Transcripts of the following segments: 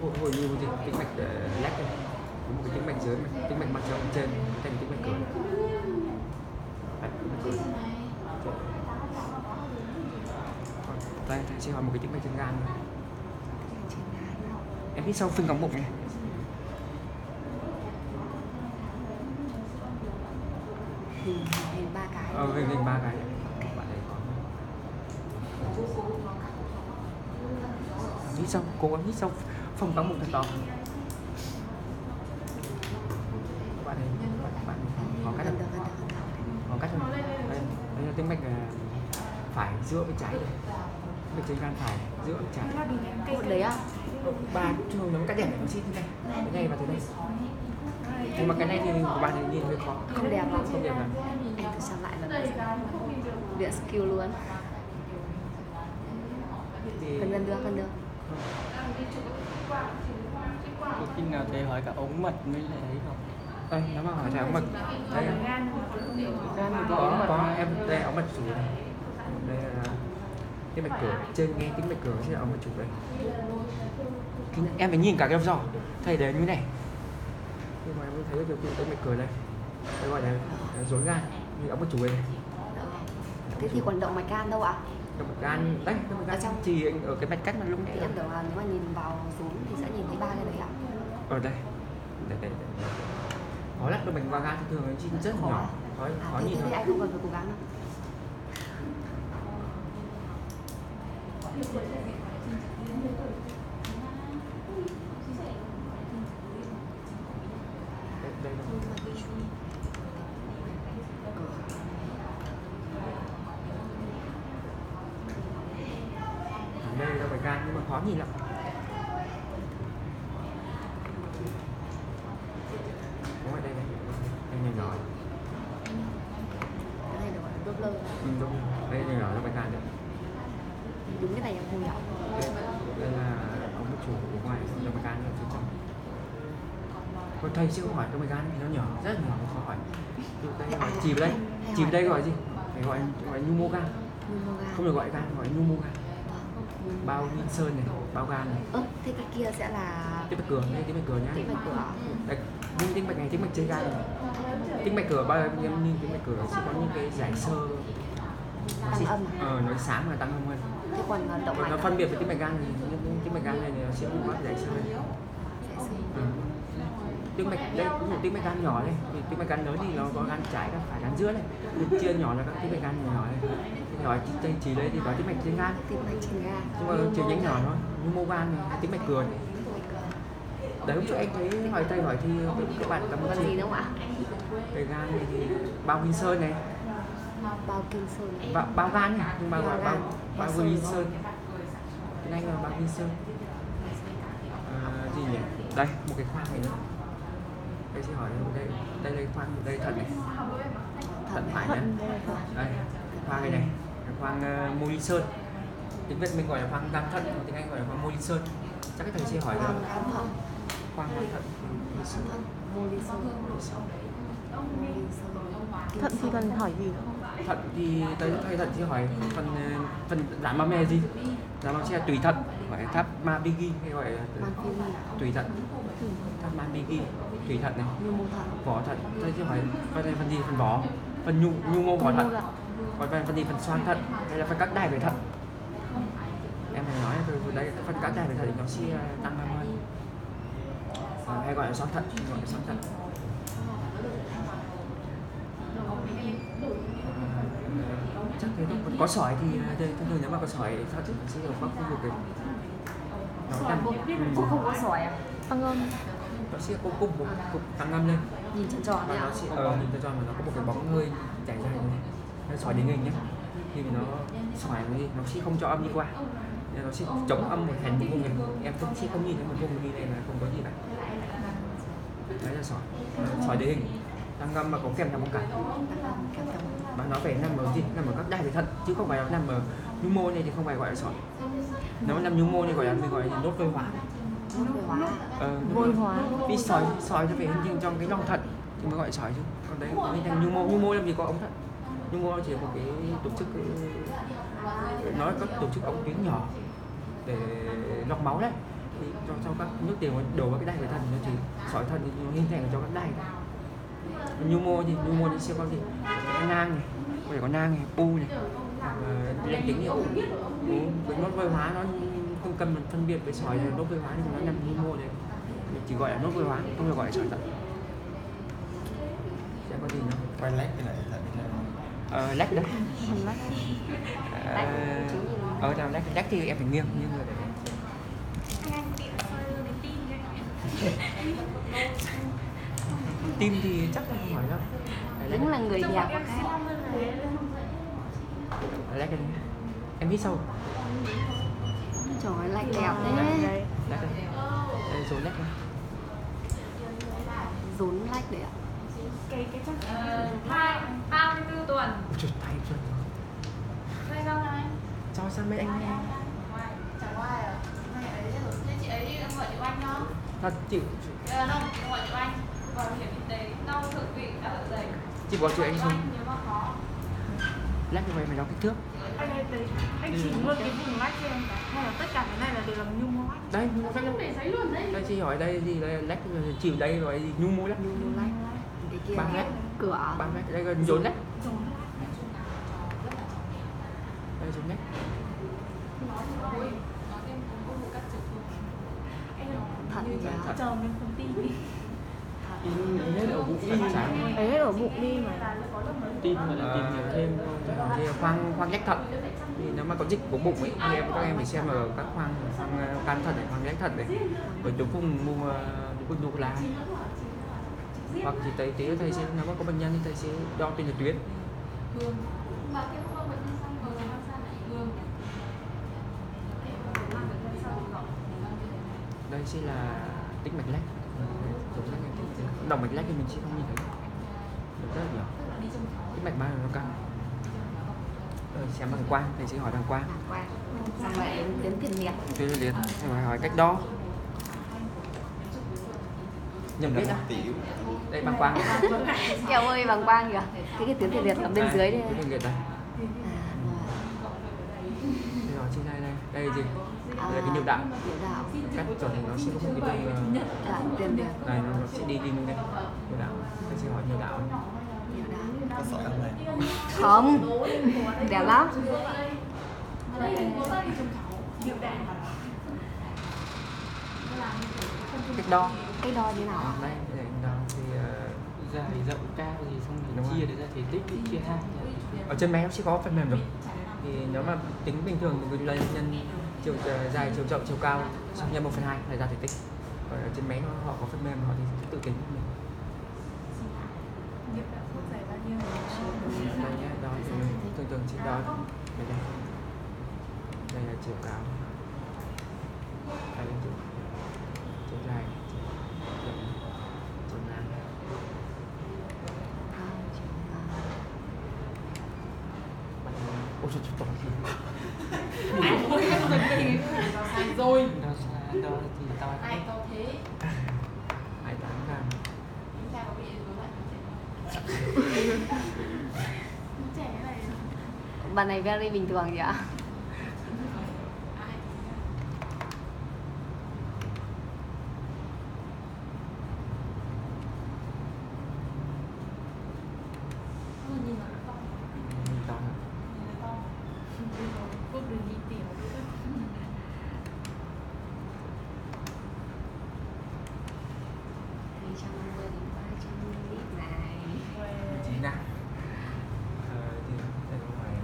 hồi như gì tĩnh mạch lách này, có một cái tĩnh mạch dưới, tĩnh mạch mặt trên thành tĩnh mạch cửa. Đây, thầy sẽ hỏi một cái tĩnh mạch trên gan nữa. Em hít sâu phình còng bụng này. Hình 3 cái. Hình 3 cái. Bạn này có. Hít sâu, cố gắng hít sâu, phồng còng bụng thật to. Bạn này, bạn có cắt không? Có cắt không? Đây là tĩnh mạch phải giữa với trái đây. Mạch trên gan phải giữa với trái. Một đấy à? Ba thường nó cắt đẻ nó xin thế này, cái này và thế này. Nhưng mà cái này thì của bạn này nhìn hơi khó. Không đẹp lắm. Không đẹp lắm. Anh thử xem lại lần này. Luyện skill luôn. Cần đưa. Có khi nào thầy hỏi cả ống mật mới lại ấy không? Đây, nếu mà hỏi thầy ống mật. Đây Gan thì có ống mật. Có em đây ống mật chủ này. Đây là tĩnh mạch cửa, trên nghe tĩnh mạch cửa sẽ là ống mật chủ đây. Em phải nhìn cả cái giò, thầy để như này. Nhưng mà em thấy được tĩnh mạch cửa đây. Đây gọi là rối gan, như ống mật chủ đây. Thế thì còn động mạch gan đâu ạ? Động mạch gan đấy, động mạch gan trong chỉ ở cái mạch cách mà lúc nãy. Em tưởng là nếu mà nhìn vào xuống thì sẽ nhìn thấy 3 cái đấy ạ. Ở đây. Đây. Khó lắm, động mạch qua gan thường nó rất nhỏ, khó nhìn thôi. Thế anh không cần phải cố gắng đâu. Đây là phải gan nhưng mà khó nhìn lắm. Đúng rồi đây này, đây nhỏ. Cái này là đốt lơ. Đúng. Đây nhỏ là phải gan đấy. Đúng cái này em không hiểu. Đây là có một chủ ở ngoài, động mạch gan ở phía trong. Còn thầy sẽ hỏi động mạch gan thì nó nhỏ, rất nhỏ, khó hỏi. Đây hỏi chìm đây, chìm đây gọi gì? Phải gọi nhu mô gan. Không được gọi gan, gọi nhu mô gan. Bao nguyên sơn này, bao gan này. Thế cái kia sẽ là Tĩnh mạch cửa, đây tĩnh mạch cửa nhá. tĩnh mạch cửa. Đây, nhưng tĩnh mạch này tĩnh mạch trên gan này. Tĩnh mạch cửa bao em nhìn tĩnh mạch cửa sẽ có những cái giải xơ Tăng âm à? nó sáng và tăng âm hơn. Thế còn động mạch Nó phân biệt với tĩnh mạch gan thì tĩnh mạch gan này nó sẽ không có giải xơ. Tĩnh mạch đây cũng một tĩnh mạch gan nhỏ đây, tĩnh mạch gan lớn thì nó có gan trái, gan phải, gan giữa này, được chia nhỏ là các tĩnh mạch gan nhỏ này. Nhỏ chỉ đây thì có tĩnh mạch trên gan, nhưng mà chia nhánh nhỏ thôi, như mô gan này, tĩnh mạch cửa này. Đấy lúc trước anh thấy hỏi thầy hỏi thì các bạn tấm gan gì đâu ạ? Cái gan này thì bao Kim Sơn này, bao Kim Sơn, bao gan này, nhưng mà gọi bao Kim Sơn, cái này là bao Kim Sơn. Gì nhỉ? Đây một cái khoang này nữa. Đây sẽ hỏi đây là khoang, đây thận này, thận phải nhé. Đây khoang này này, khoang Mô Sơn. Tiếng Việt mình gọi là khoang gan thận, tiếng Anh gọi là khoang Mô Sơn. Chắc cái thầy sẽ hỏi rồi. Khoang gan thận. Thận thì cần hỏi gì? Thận thì thầy thận sẽ hỏi phần giảm mắm là gì? Giảm mắm sẽ là tùy thận, gọi là tháp Mabigi hay gọi là tùy thận. Tháp Mabigi, tùy thận này. Vỏ thận, thầy sẽ hỏi phần gì? Phần vỏ, phần nhu mô vỏ thận. Còn phần gì? Phần xoang thận hay là phần các đài về thận? Em phải nói rồi đây phần các đài về thận thì nó sẽ tăng âm hơn. Hay gọi là xoang thận, gọi là xoang thận. Chắc thế thôi. Còn có sỏi thì thường nếu mà có sỏi thì thận sẽ ở các khu vực này. Nó nằm cũng không có sỏi à? Tăng âm. Nó sẽ có cục tăng âm lên. Nhìn tròn tròn đấy ạ. Nó sẽ nhìn tròn tròn mà nó có một cái bóng hơi chảy ra này. Nó sỏi điển hình nhé. Thì nó sỏi nó sẽ không cho âm đi qua. Nên nó sẽ chống âm một thành vùng này. Em sẽ không nhìn thấy một vùng như này là không có gì cả. Đấy là sỏi. Sỏi điển hình. Tăng âm mà có kèm theo bóng cản. Và nó phải nằm ở gì? Nằm ở các đài về thận chứ không phải là nằm ở nhu mô này thì không phải gọi là sỏi. Nếu mà nằm nhu mô thì gọi là mình gọi là nốt vôi hóa. Vôi hóa. Vì sỏi nó phải hình thành trong cái lòng thận thì mới gọi là sỏi chứ. Còn đấy hình thành nhu mô làm gì có ống thận. Nhu mô chỉ là một cái tổ chức, nó có tổ chức ống tuyến nhỏ để lọc máu đấy. thì cho các nước tiểu đổ vào cái đai của thận, nó chỉ sỏi thận thì nó hình thành cho các đai. Nhu mô thì sẽ có gì? Có nang này, có thể có nang này, u này, lành tính nhiều. Cái nốt vôi hóa nó không cần phân biệt với sỏi nốt vôi hóa thì nó nằm nhu mô đấy, chỉ gọi là nốt vôi hóa, không được gọi là sỏi thận. Sẽ có gì nữa? Quay lách cái này thận Lách đấy. Lách. Lách thì em phải nghiêng nhưng mà tim thì chắc là không hỏi đâu. Đúng là người đẹp quá khác. Lách cái này. Em biết sao? Trời ơi, lách đẹp thế. Lách đây. Đây rồi lách này. Rốn lách đấy ạ. Cái chắc 34 tuần. Ôi trời, tay chưa. Đây đâu này? Cho sang mấy anh nghe. Chẳng qua à? Này ấy rồi. Thế chị ấy gọi chị Oanh không? Thật chịu. Không, gọi chị Oanh. Bảo hiểm y tế, đau thượng vị, cả dạ dày. Chị bảo chị anh không? Nếu mà có. Lách như vậy phải đo kích thước. Anh ơi, anh chỉ luôn cái vùng lách cho em cả. Hay là tất cả cái này là đều làm nhung mô lách? Đây, nhu mô lách. Để giấy luôn đấy. Đây chị hỏi đây gì đây lách chịu đây rồi gì nhu mô lách. Cái kia Ba lách. cửa. 3 mét đây gần rốn lách. Đây rốn lách. Thận giá. Chờ mình không tin đi. hết ở bụng Ấy ở bụng đi mà. tim mà là tìm hiểu thêm thôi. Thì khoang lách thận thì nếu mà có dịch của bụng ấy thì các em phải xem ở các khoang can thận này, khoang lách thận này, ở chỗ vùng nụ lá, hoặc thì thầy sẽ nếu mà có bệnh nhân thì thầy sẽ đo trên là tuyến. Đây sẽ là tĩnh mạch lách, động mạch lách thì mình sẽ không nhìn thấy rất là nhỏ. Tĩnh mạch bao giờ nó căng. Xem bằng quang, thầy sẽ hỏi bằng quang. Xong lại đến tiền liệt. Tuyến liệt, thầy hỏi cách đo. Nhầm biết á. Đây bằng quang. Kẹo ơi bằng quang kìa. Cái tuyến tiền liệt ở bên dưới đây. Tuyến tiền liệt đây. Đây rồi trên đây đây. Đây là gì? Đây là cái niệu đạo. Niệu đạo. Cắt trở thành nó sẽ có một cái đường Đoạn tiền liệt. này nó sẽ đi lên đây. Niệu đạo. Thầy sẽ hỏi niệu đạo. Niệu đạo. có sỏi không này? Không. Đẹp lắm. Cách đo. Cách đo như nào? Đây, để đo thì Dài rộng cao gì xong Đúng rồi chia rồi. để ra thể tích thì chia hai. ở trên máy nó sẽ có phần mềm rồi. Thì nếu mà tính bình thường thì cứ nhân chiều dài, chiều rộng, chiều cao xong nhân 1/2 là ra thể tích. Còn ở trên máy họ có phần mềm họ thì tự tính của mình. Đây nhé, đo thì mình thường chỉ đo đây đây. Đây là chiều cao. Đây là chiều dài, chiều ngang. Ôi trời trời Sai rồi. Đo thì to. Ai to thế? 28 gram. Cha có bị rối loạn trẻ này. Bạn này very bình thường vậy ạ? Nhìn nó to. To hả? Nhìn nó to. Bước đường đi tiểu. Chính nào? Thì đây có hỏi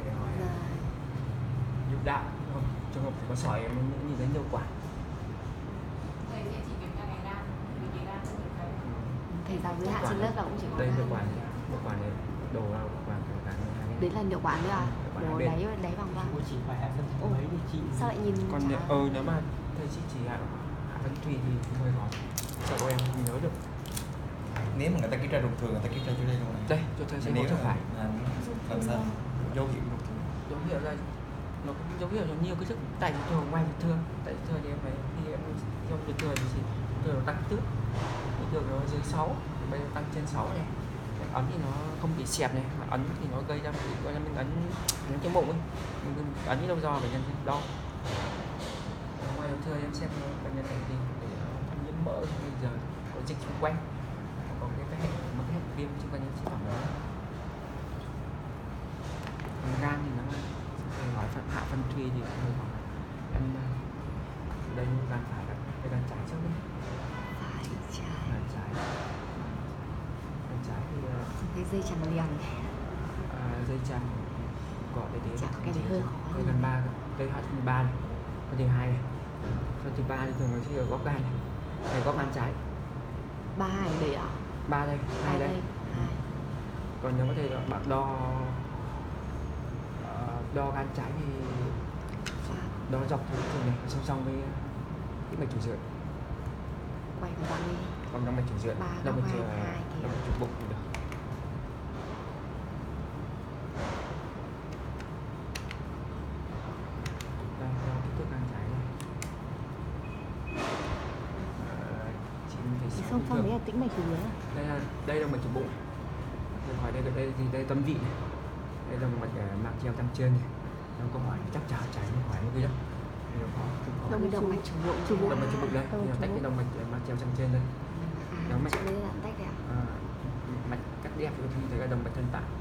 nhục đạo, trường hợp thì có sỏi mình nhìn thấy nhiều quả. Thầy sẽ chỉ kiểm tra ngày đam, vì ngày đam sẽ thấy. Thầy giáo dưới hạ trên lớp là cũng chỉ có Đây hai. nhiều quả này đổ vào quả cả hai. Đấy là niệu quản nữa à? Đồ đáy bằng quang. Cô chỉ phải hạ phân mấy thì chị. Sao lại nhìn Còn nếu mà thầy chỉ hạ phân thủy thì hơi khó. Sợ của em mình nhớ được. Nếu mà người ta kiểm tra bình thường người ta kiểm tra dưới đây luôn này. Đây, cho thầy xem Nếu một cho phải. làm sao dấu hiệu bình thường. Dấu hiệu là nó cũng dấu hiệu là nhiều cái sức tại thường ngoài bình thường. Tại thường thì em phải khi em trong bình thường thì thường nó tăng kích thước. Bình thường nó dưới 6, bây giờ tăng trên 6 này. Ấn thì nó không bị xẹp này, mà ấn thì nó gây ra một cái gọi là mình ấn cái bụng ấy, mình ấn lâu do bệnh nhân đo. Ngoài thời em xem bệnh nhân này thì để thâm nhiễm mỡ bây giờ có dịch xung quanh, có cái hệ mức hệ viêm xung quanh những chế phẩm đó. Còn gan thì nó nói hạ phân thủy thì hơi khó. Em đây gan phải là cái gan trái trước đấy. Phải trái. Gan trái. Gan trái thì Cái dây chẳng liền. dây chằng gọi để Chắc cái này hơi khó. đây gần 3 đây hạ thứ 3 này, con thứ 2 này, con thứ 3 thì thường nó sẽ ở góc gan này góc gan trái. 3 ở đây à? 3 đây, 2 đây. 2. Còn nếu có thể bạn đo gan trái thì đo dọc theo thường này song song với tĩnh mạch chủ dưỡng. Quay cái đoạn đi. Còn động mạch chủ dưỡng, Ba động góc mạch hai, hai kìa. động mạch chủ bụng thì được. Đây, đo kích thước gan trái này. 9,6 Song song thường. đấy là tĩnh mạch chủ yếu. Đây là động mạch chủ bụng. Câu hỏi đây thì đây tâm vị này. Đây là động mạch mạc treo răng trên này. Nó câu hỏi chắc chắn trái hỏi như vậy đó. Điều khó. Động mạch chủ bụng. Động mạch chủ bụng đây, Động mạch tách chủ cái bụng. động mạch mạc treo răng trên đây. Động mạch Chỗ đấy là tách đấy à? mạch cắt đẹp thì thấy là động mạch thân tạng.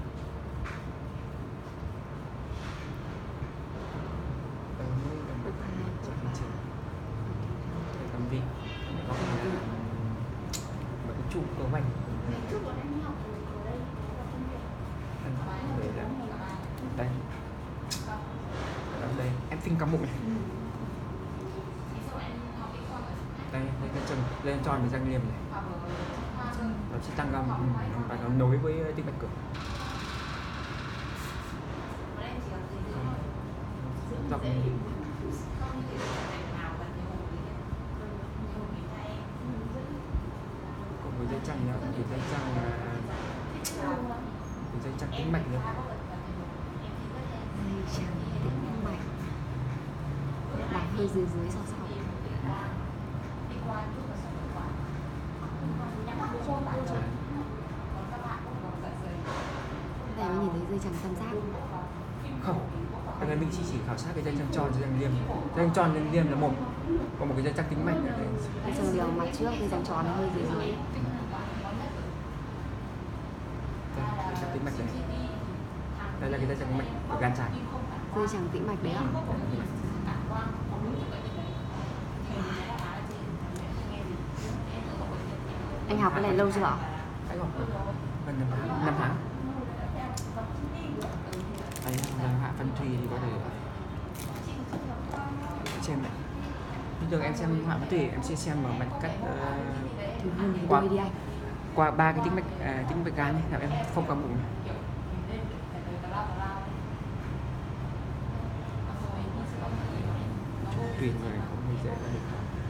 Động mạch treo răng trên. Đây tâm vị. Có một cái trụ cơ hoành. Đây đây em phinh cắm bụng này, đây cái chân lên tròn với răng liềm này, nó sẽ tăng gầm và nó nối với tĩnh mạch cửa. Dọc còn với dây chằng nữa thì dây chằng tĩnh mạch nữa. Dây chẳng tĩnh mạch. Đánh hơi dưới sau. Đây mới nhìn thấy dây chẳng tam giác. Không, anh ấy mình chỉ khảo sát cái dây chằng tròn dây chằng liềm. Dây chằng tròn dây chằng liềm là một, còn một cái dây chằng tĩnh mạch ở đây. Dây chẳng liềm mặt trước, dây chẳng tròn hơi dưới. Đây, dây chằng tĩnh mạch này. Đây là cái dây chằng tĩnh mạch của gan trái. Dây chẳng tĩnh mạch đấy à? Anh học cái này lâu chưa ạ? Anh học gần 5 tháng. Anh làm hạ phân thủy thì có thể xem này. Bình thường em xem hạ phân thủy em sẽ xem ở mặt cắt qua Đi anh. qua 3 cái tĩnh mạch gan này, là em không cắm bụng này. Tùy người không hơi dễ được.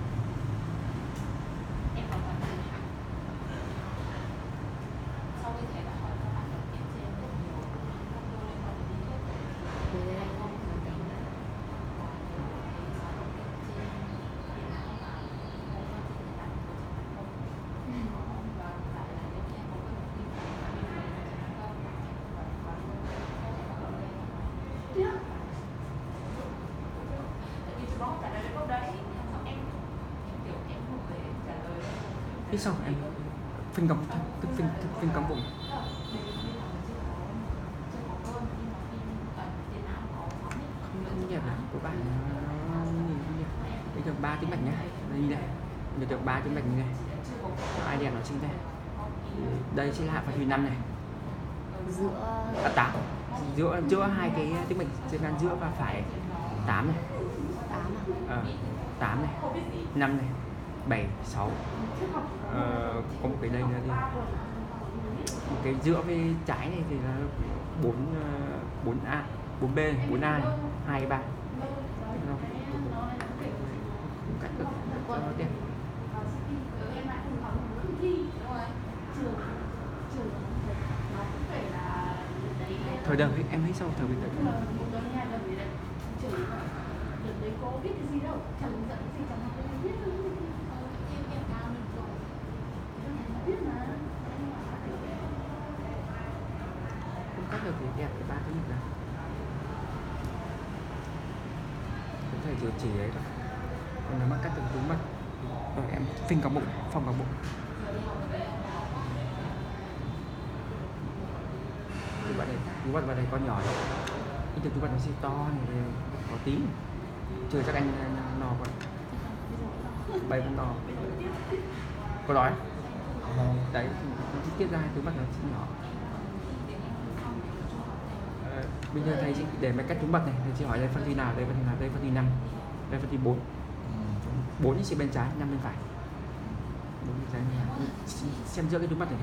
Thế xong em phinh cắm phinh cắm bụng. Không đẹp này của bạn nó nhìn không đẹp. Bây giờ 3 tĩnh mạch nhé, đây đây được 3 tĩnh mạch như này, ai đẹp nó chính đây. Đây sẽ là hạ phân thủy 5 này, Giữa 8 giữa hai cái tĩnh mạch trên gan giữa và phải 8 này, 8 à? 8 này, 5 này, 7, 6. Có một cái đây nữa đi, một cái giữa với trái này thì là 4A, 4B, 4A này, 2, 3. Cắt được cho nó đẹp. Thời đầu em thấy sao thời bình tĩnh. Không cắt được thì đẹp cái 3 cái nhịp này. Có thể chỉ ấy thôi. Còn nếu mà cắt được túi mật rồi em phình cả bụng, phòng cả bụng. Túi mật vào đây con nhỏ đấy, cái túi mật nó sẽ to này, có tí, chưa chắc anh no quá, bay cũng no, có đói, đấy, nó tiết ra túi mật nó sẽ nhỏ. Bây giờ thầy để máy cắt túi mật này, thầy chỉ hỏi đây phân thi nào, đây phân thi nào, đây phân thi 5, đây phân thi 4, 4 sẽ bên trái, 5 bên phải, 4 bên trái xem giữa cái túi mật này.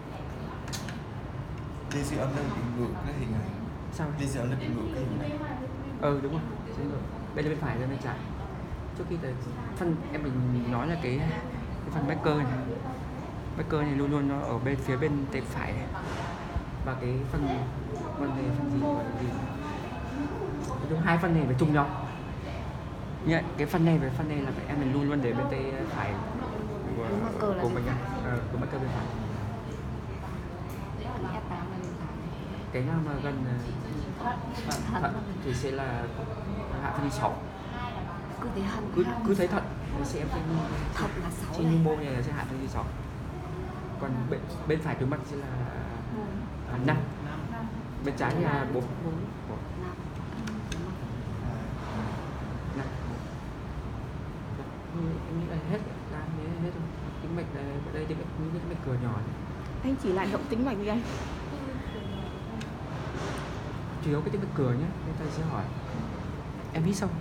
Đi siêu âm lên bị ngược cái hình này. Sao? Đi siêu âm lên bị ngược cái hình này. Đúng rồi, đây là bên phải, đây bên trái. Trước khi phân em mình nói là cái phần backer này luôn luôn nó ở phía bên tay phải này. Và cái phần này phần gì gọi là gì? Đúng, hai phần này phải chung nhau. Nhá, cái phần này với phần này là phải em mình luôn luôn để bên tay phải của mình của backer bên phải. Cái nào mà gần thận thì sẽ là hạ phân 6. Cứ thấy thận sẽ em Thận là 6 trên này. mô này là sẽ hạ phân 6. Còn bên phải túi mật sẽ là 5. Bên trái là 4. 5. Em nghĩ là hết hết rồi. Tĩnh mạch đây tĩnh mạch cửa nhỏ này. Anh chỉ lại động tĩnh mạch đi anh. Chủ yếu cái tĩnh mạch cửa nhé, nên thầy sẽ hỏi. Em hít xong.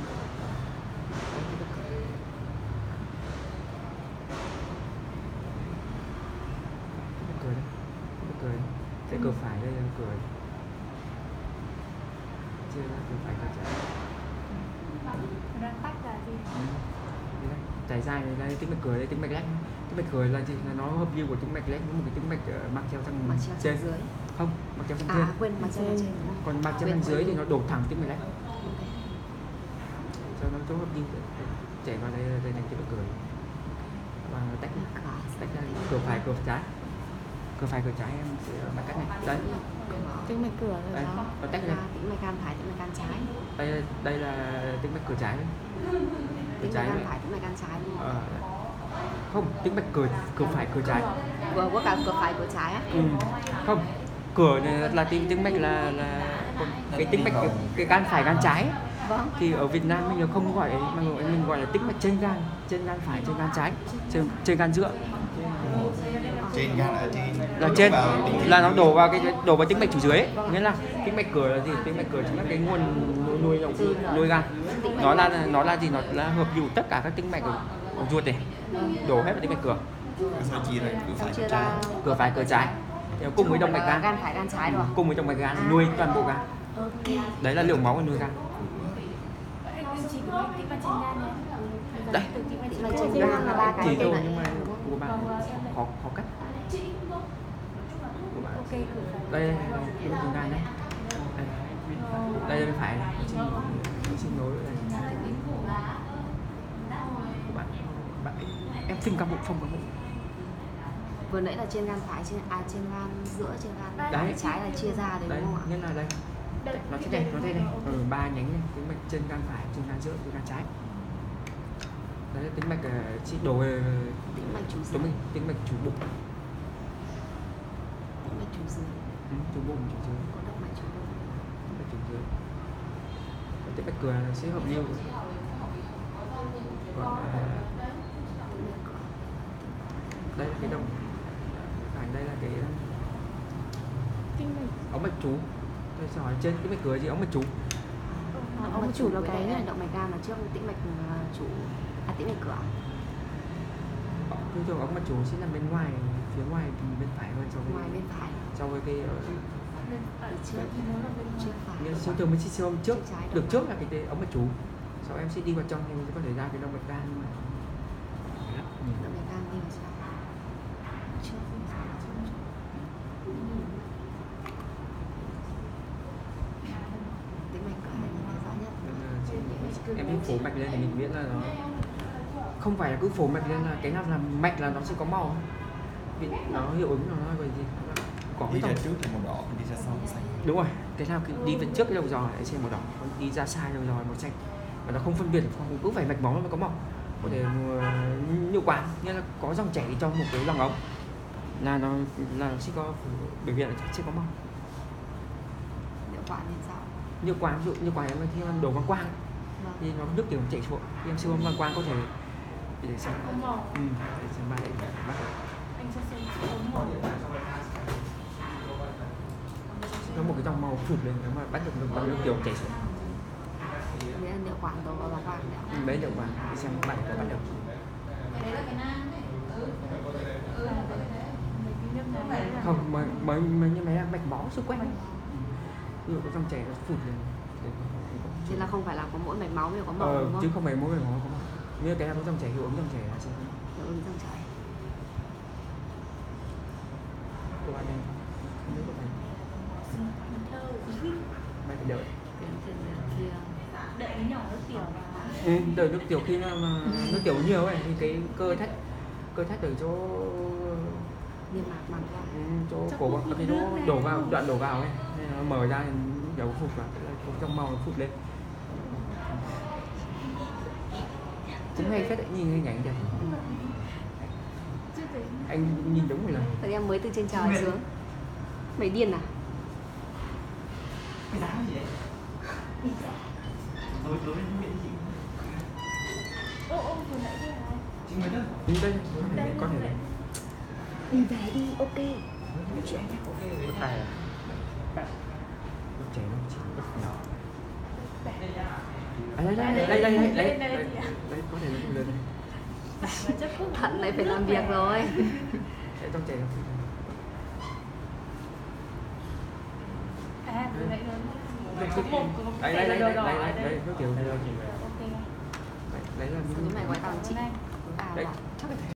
Cái cửa phải đây là cửa. Chia ra cửa phải cửa trái. Đang tách là gì? Trải dài này đây tĩnh mạch cửa đây, tĩnh mạch lách. Tĩnh mạch cửa là gì? Là nó hợp lưu của tĩnh mạch lách với một cái tĩnh mạch mạc treo sang trên. Dưới. Không, mạc treo sang trên. Quên mạc treo sang trên. Còn mạc treo sang dưới thì nó đổ thẳng tĩnh mạch lách. Cho nó chỗ hợp lưu. Chạy vào đây thành tĩnh mạch cửa. Và tách ra cửa phải cửa trái. Cửa phải cửa trái em sẽ mạch cắt này. Đấy. Tĩnh mạch cửa rồi đó. Nó tách ra. Tĩnh mạch gan phải, tĩnh mạch gan trái. Đây là tĩnh mạch cửa trái đấy. Tĩnh mạch gan phải, tĩnh mạch gan trái đúng không? Không, tĩnh mạch cửa phải cửa trái. Vừa có cả cửa phải cửa trái á? Không, cửa này là tĩnh mạch là cái tĩnh mạch cái gan phải gan trái. Vâng. Thì ở Việt Nam mình không gọi mà mình gọi là tĩnh mạch trên gan phải, trên gan trái, trên gan giữa. Trên gan ở Là trên là nó đổ vào tĩnh mạch chủ dưới ấy. Nghĩa là tĩnh mạch cửa là gì? Tĩnh mạch cửa chính là cái nguồn nuôi gan. Nó là gì? Nó là hợp lưu tất cả các tĩnh mạch ở ruột này, đổ hết vào tĩnh mạch cửa. sao chia ra cửa phải cửa trái. Cửa phải cửa trái. Cùng với động mạch gan. Gan phải gan trái rồi. Cùng với động mạch gan nuôi toàn bộ gan. Đấy là lượng máu của nuôi gan. Chỉ có tĩnh mạch trên gan này. Đây. Tĩnh mạch trên gan là 3 cái Chỉ đây thôi này. nhưng mà của bạn khó cắt. Ok, cửa phải. Đây là cái phần gan đấy. Đây là bên phải này. Xin nối này. Bạn em phình cả bụng phòng cả bụng. Vừa nãy là trên gan phải, trên gan giữa, trên gan Đấy. trái là chia ra đấy Đấy, đúng không ạ? nhất là đây. Nó sẽ đây, nó đây này. 3 nhánh này, tĩnh mạch trên gan phải, trên gan giữa, trên gan trái. Đấy là tĩnh mạch chỉ đổ Tĩnh mạch chủ dưới. tĩnh mạch chủ bụng. Tĩnh mạch chủ dưới. Chủ bụng, chủ dưới. Có động mạch chủ bụng. Tĩnh mạch chủ dưới. Còn tĩnh mạch cửa là sẽ hợp lưu. Còn đây là cái động ảnh, đây là cái ống mạch chủ. Tôi sẽ hỏi trên tĩnh mạch cửa gì ống mạch chủ. Động mạch chủ là cái này, động mạch gan là trước, tĩnh mạch chủ tĩnh mạch cửa. Thông thường ống mạch chủ sẽ nằm bên ngoài, phía ngoài bên phải hơn so với Ngoài bên phải. so với cái Trước phải. nhưng thông thường mình sẽ siêu âm trước, Trái được động trước là cái ống mạch chủ, sau em sẽ đi vào trong thì mình sẽ có thể ra cái động mạch gan. Động mạch gan đi vào trong. Trước. Tĩnh mạch cửa này nhìn thấy rõ nhất. Em phổ mạch lên thì mình biết là nó không phải là cứ phổ mạch lên là cái nào làm mạch là nó sẽ có màu, vì nó hiệu ứng nó gọi gì có Đi cái ra dòng. trước thì màu đỏ, đi ra sau màu xanh. Đúng rồi, cái nào đi về trước cái đầu giò lại sẽ màu đỏ, còn đi ra sai đầu giò màu xanh. mà nó không phân biệt không cứ phải mạch máu nó mới có màu. Có thể nhựa quản nghĩa là có dòng chảy trong một cái lòng ống là nó sẽ có biểu hiện là sẽ có màu. Nhựa quản thì sao? Nhựa quản ví dụ như quản em khi em đổ băng quang Vâng. thì nó nước tiểu chảy xuống, khi em siêu âm băng quang có thể để xem Ống màu. để xem bài bắt đầu. Anh sẽ xem ống màu. Nó một cái dòng màu phụt lên nếu mà bắt được nước tiểu chảy xuống. Đấy là nhựa quản đồ và bọc quang đấy. Đấy nhựa quản để xem bạn có bắt được. Không, mấy như mấy mạch máu xung quanh. Ví dụ có dòng chảy nó phụt lên. Thế là không phải là có mỗi mạch máu mới có màu đúng không? Chứ không phải mỗi mạch máu có màu. Như cái có dòng chảy hiệu ứng dòng chảy là sẽ Hiệu ứng dòng chảy. của bạn này. Không biết của bạn. Bạn phải đợi. Bên trên kia. Đợi nhỏ nước tiểu vào. Đợi nước tiểu khi mà nước tiểu nhiều ấy thì cái cơ thắt ở chỗ Niêm mạc bằng chỗ cổ bằng cái chỗ đổ vào đoạn đổ vào ấy nên nó mở ra thì dấu phụt vào trong màu nó phụt lên. Cũng hay phết đấy, nhìn hình ảnh đẹp. Anh nhìn đúng rồi là Tại em mới từ trên trời xuống. Mày điên à? Cái giá gì vậy? Đối với những gì? Ô, vừa nãy thế này. Chính người đó. đây có thể Đi về đi, ok. nói chuyện nhé. Ok, tài à? Nó chảy nó chỉ rất nhỏ. Đây có thể nó không lên. Thận lại phải làm việc rồi. Để trong chảy nó. À, vừa nãy lớn. Đây, nó kiểu này là Ok. đấy là Sao cái mày gọi tao chị? Này. À, đấy bảo. chắc là